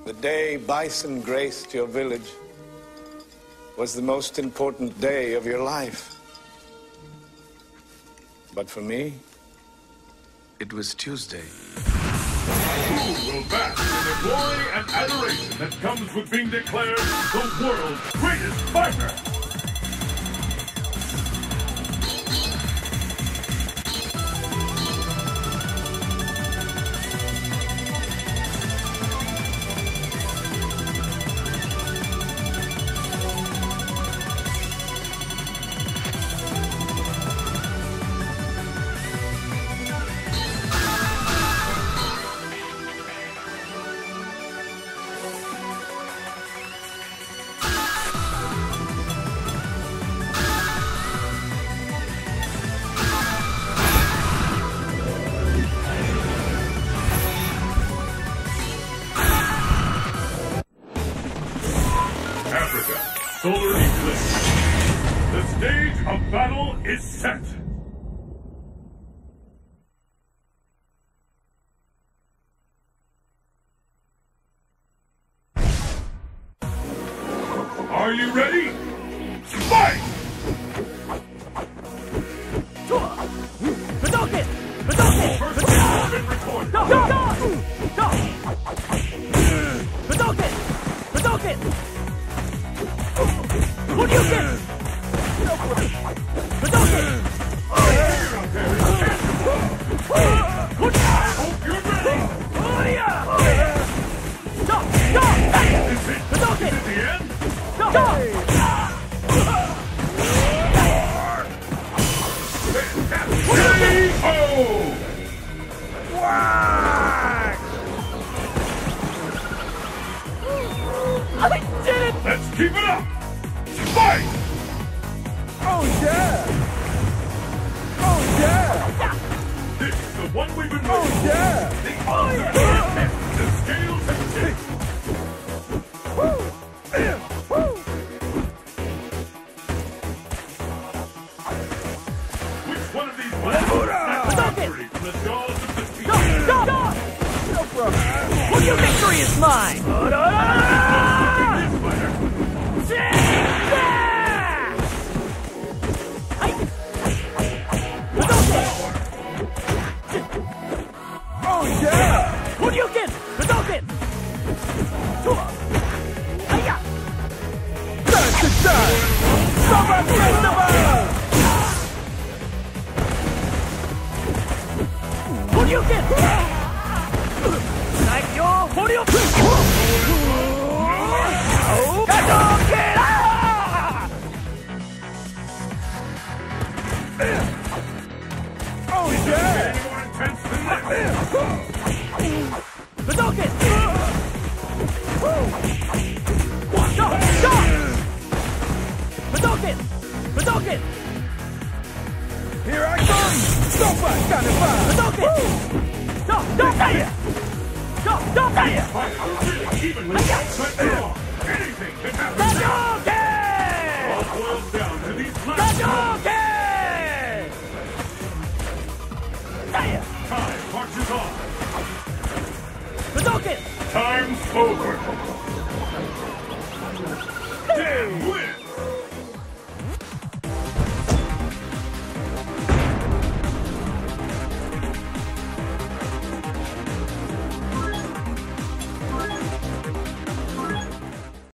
The day bison graced your village was the most important day of your life. But for me, it was Tuesday. Who will bask in the glory and adoration that comes with being declared the world's greatest fighter? Solar eclipse. The stage of battle is set. Are you ready? Fight! Hadouken! Hadouken! First has been recorded. Hadouken! Hadouken! Hadouken! Hadouken! Hope you're ready. Is it the end? I did it! Let's keep it up! Fight! Oh yeah! Oh yeah! This is the one we've been waiting Oh yeah! for. The ultimate test. The scales have tipped. Which one of these blasts will snap victory from the jaws of defeat? No problem. Well, your victory is mine! Oh yeah! Hadouken! Hadouken! Hiya! Time to die! Summer Festival! Hadouken! Like your Hadouken! Hadouken! Oh yeah! Any more intense than that? Hadouken! Hadouken! Hadouken! Here I come! Super Carnival! Hadouken! Don't die! Don't die! Evenly spread along. Anything can happen. Hadouken! All boils down to these last Hadouken! Time marches on. Hadouken! Time's over. Dan wins.